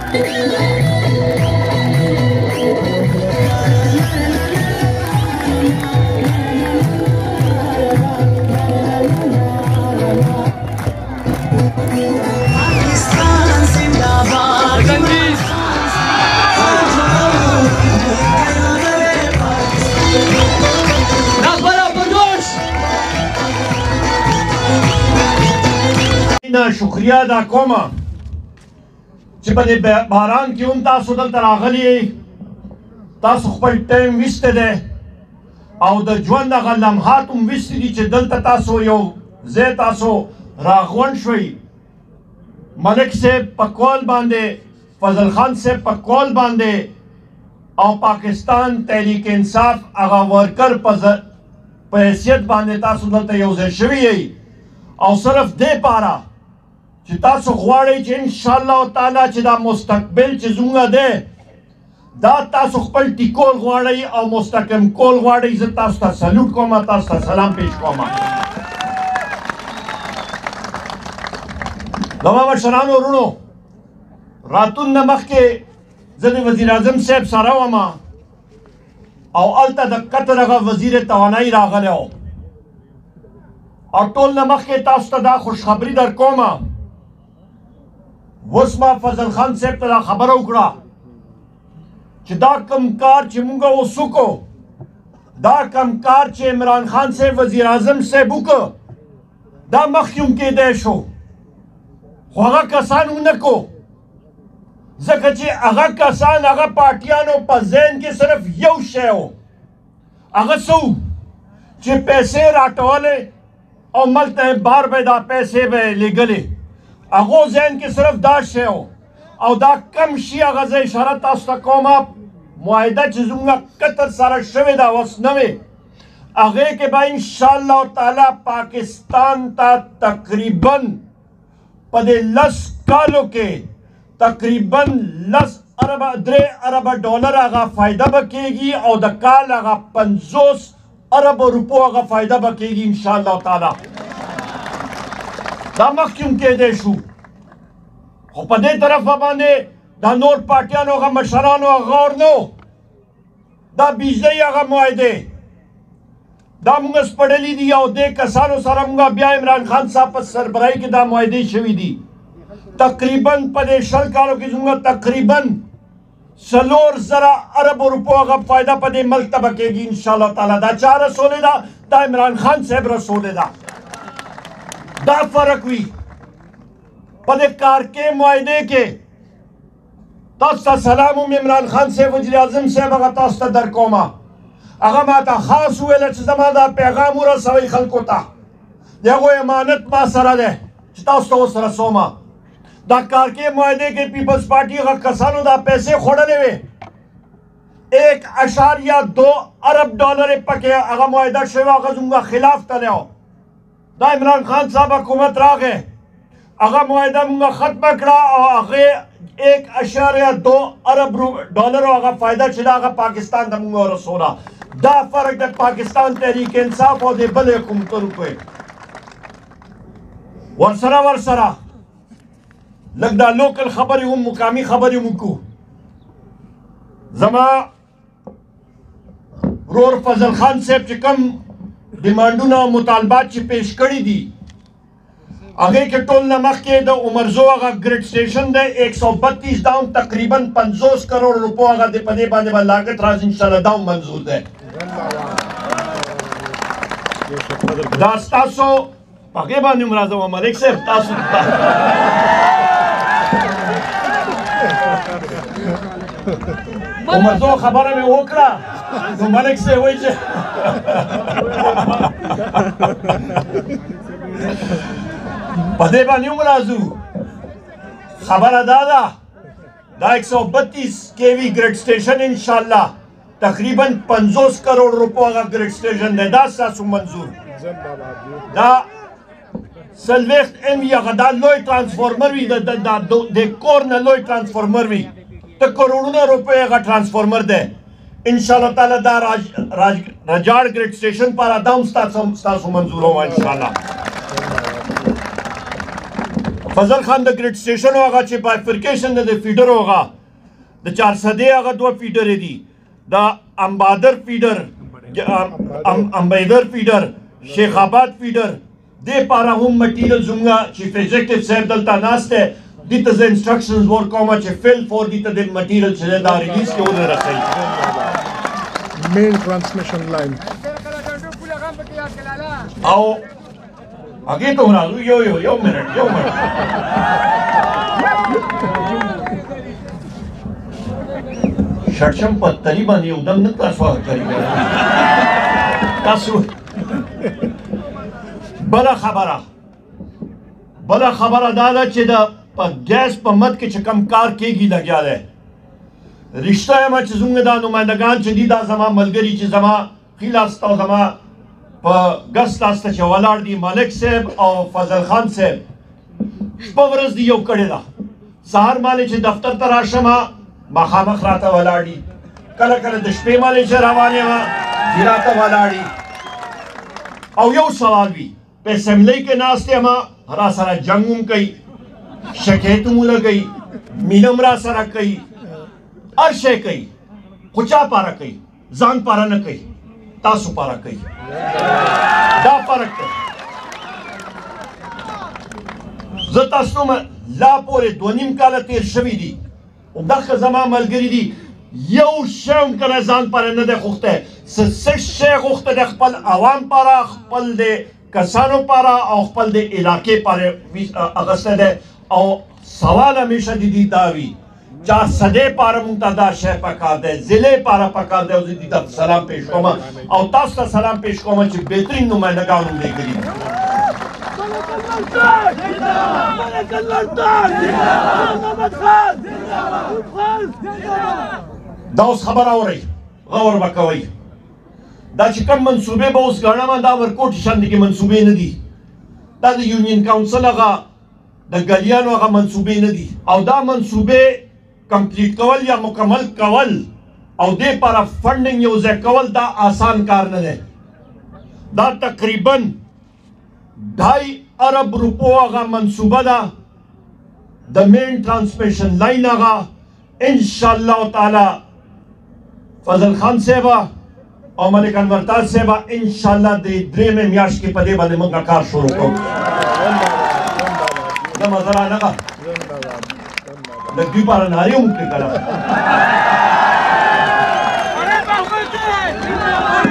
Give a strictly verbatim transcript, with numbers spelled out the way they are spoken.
شکریہ دا کوما چې په دې باران کې هم تاسو دلته راغلي تاسو خپل ټایم ویستی دی او د ژوند هغه لمحات هم ویستی دي چې دلته تاسو یو ځای تاسو راغونډ شوئ ملک صاحب په کول باندې فضل خان صاحب په کول باندې او پاکستان تحریک انصاف هغه ورکر په حیثیت باندې تاسو دلته یو ځای شوي یئ او صرف دې پاره چې تاسو غواړئ چې انشاءالله تعالی چې دا مستقبل چې زموږ دی دا تاسو خپل ټیکول غواړئ او مستحکم کول غواړئ زه تاسو ته سلوټ کوم تاسو ته سلام پیش کوم زما مشرانو وروڼو راتون نه مخکې زه د وزیر اعظم صاحب سره وم او هلته د قطر هغه وزیر توانایي راغلی و او ټول نه مخکې تاسو ته دا خوشخبري در کوم اوس ما فضل خان صاحب ته دا خبره وکړه چې دا کم کار چې موږ اوس وکړو دا کم کار چې عمران خان صاحب وزیر اعظم صاحب وکړه دا مخکې هم کیدی شو خو هغه کسان ونه کو ځکه چې هغه کسان هغه پارټیانو په ذهن کې صرف یو شی و هغه څه و چې پیسې راټولې او ملته بار به دا پیسې به یې لېږلې هغو ذهن کې صرف دا شی و او دا کم شي هغه زه اشاره تاسو ته کوم معاهده چې زموږ قطر سره شوې ده اوس نوې هغې کې به انشاءالله تعالی پاکستان ته تقریبا په دې لس کالو کې تقریبا لس اربه درې اربه ډالر هغه فایده به کېږي او د کال هغه پنځوس اربو روپو هغه فایده به کېږي انشاءالله تعالی دا مخکې هم کېدی شو خو په دې طرفه باندې دا نور پارټیانو هغه مشرانو هغه غور نه و دا بیجدۍ هغه معاهدې دا مونږ سپړلي دي او دې کسانو سره مونږ بیا عمران خان صاحب په سربراهۍ کې دا معاهدې شوي دي تقریبا په دې شل کالو کې زموږ تقریبا څلور زره اربو روپو هغه فایده په دې ملک ته به کېږي انشاءالله تعالی دا چا رسولې ده دا عمران خان صاحب رسولې ده دا فرق وي په دې کارکې معاهدې کې تاسو ته سلام هم عمران خان صاحب وزیر اعظم صاحب هغه تاسو ته در کوم هغه ما ته خاص وویله چې زما دا پیغام ورسوئ خلکو ته د هغوی امانت ما سره دی چې تاسو ته اوس رسوم دا کارکې معاهدې کې پیپلز پارټي هغه کسانو دا پیسې خوړلې وې ایک اشاریه دو ارب ډالر پکې هغه معاهده شوې هغه زموږ خلاف تللی و دا عمران خان صاحب حکومت راغی هغه معاهده مونږ ختمه کړه او هغې ایک اشاریه دو ارب ډالرو هغه فایده چې ده هغه پاکستان ته مونږ ورسوله دا فرق د پاکستان تحریک انصاف او د بلې حکومتونو کې ورسره ورسره لږ دا لوکل خبرې هم مقامي خبرې هم وکړو زما ورور فضل خان صاحب چې کوم ډیمانډونه او مطالبات چې پیش کړي دي هغې کې ټول نه مخکې د عمرزو هغه ګریډ سټیشن دی ایک سو بتیس دا هم تقریبا پنځوس کروڑ روپو هغه د په دې باندې به لاګت راځي انشاءالله دا هم منظور دی دا ستاسو په هغې باندې هم راځم ملک صاحب تاسو عمرزو خبره مې وکړه نو ملک صاحب وایي چې په دې باندې هم راځو خبره دا ده دا ایک سو بتیس کے وی گریډ سټیشن انشاءالله تقریبا پنځوس کروڑ روپو هغه گریډ سټیشن دی دا ستاسو منظور دا څلوېښت ایم وي هغه دا لوی ټرانسفارمر وي د کور نه لوی ټرانسفارمر وي ته کروڑونه روپۍ هغه ټرانسفارمر دی انشاءالله تعالی دا رجاړ گریډ سټیشن پر دا هم ستاسو منظور وه انشاءالله فضل خان د ګریډ سټیشن هغه چې بایفرکیشن د فیډر هغه د چار سدې هغه دوه فیډر دي د امبادر فیډر امبیدر فیډر شیخ آباد فیډر دې پاره هم مټیریل زموږ چیف ایگزیکټیو صاحب دلته ناست دی دې ته زه انسټرکشنز ورکوم چې فیل فور دې ته د مټیریل چې دا ریلیز کې ونه رسوي مین ټرانسمیشن لاین او هغې ته ورازو یو یو یو منټ یو منټ شړشم په تري باندې یو دم نه تاسو کوي تاسو بله خبره بله خبره دا ده چې د په ګیس په مد کې چې کم کار کېږي لګیا دی رشته یم چې زموږ دا نمایندګان چې دي دا زما ملګري چې زما ښي لاس ته او زما په ګس لاس ته چې ولاړ دي ملک صاحب او فضل خان صاحب شپه ورځ دي یو کړې ده سهار مالې چې دفتر ته راشم مخامخ راته ولاړ دي کله کله د شپې مالې چې روان یم دي راته ولاړ دي او یو سوال وي په اسمبلی کې ناست یم را سره جنګ هم کوي شکایت هم ولګوي مینه هم را سره کوي هر شی کوي خو چا پاره کوي ځان پاره نه کوي تاسو پاره کوي دا فرق دی زه تاسو ته لا پورې دوه نیم کاله تېر شوي دي همدغه زما ملګري دي یو شی هم که نه ځان پاره نه دی غوښتی څه څه شی غوښتی دی خپل عوام پاره خپل د کسانو پاره او خپل د علاقې پاره اخیستی دی او سوال همیشه د دې دا وي چار صدې پاره مونږ ته دا شی پکار دی ضلع پاره پکار دی او زه دې ته سلام پیش کوم او تاسو ته سلام پیش کوم چې بهترین نمایندګان هم لېږلي دا اوس خبره اورئ غور به کوئ دا چې کوم منصوبې به اوس ګڼم دا ورکوټ شاندې کې منصوبې نه دي دا د یونین کاونسل هغه د ګلیانو هغه منصوبې نه دي او دا منصوبې کمپلیټ کول یا مکمل کول او دې لپاره فنډینګ یو ځای کول دا آسان کار نه دی دا تقریبا ډای ارب روپو هغه منصوبه ده د مین ټرانسمیشن لاین هغه انشاءالله تعالی فضل خان صاحب او ملک انور تاج صاحب انشاءالله د درېیمې میاشت کې په دې باندې موږ کار شروع کوو دا مزرا نه ده د دوی لپاره نارې هم وکړي که نه